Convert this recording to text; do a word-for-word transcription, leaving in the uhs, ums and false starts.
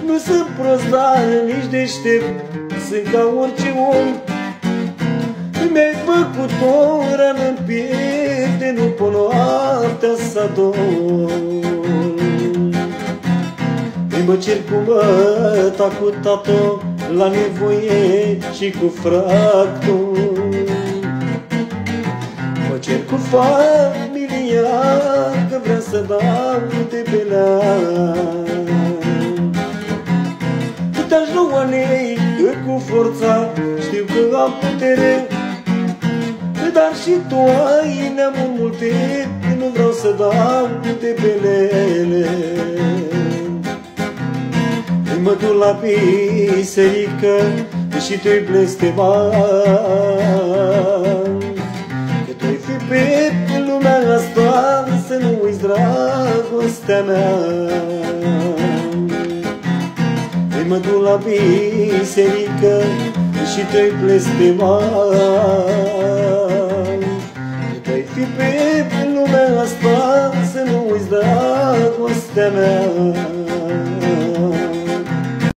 Nu sunt prost, dar nici deștept, sunt ca orice om. Mi-ai făcut o rană în piele, nu pot noaptea să dorm. Mă cer cu măta, cu tată, la nevoie și cu fractul. Mă cer cu familia, că vreau să dau de belea. Te-aș lua nei, că cu forța știu că am putere, dar și tu ai neamuri multe, nu vreau să dau de belele. Mă duc la biserică și tu-i blestemat, că tu-i fi pe lumea asta, să nu uiți dragostea mea. Mă duc la biserică și tu-i blestemat, că tu-i fi pe lumea asta, să nu uiți dragostea mea.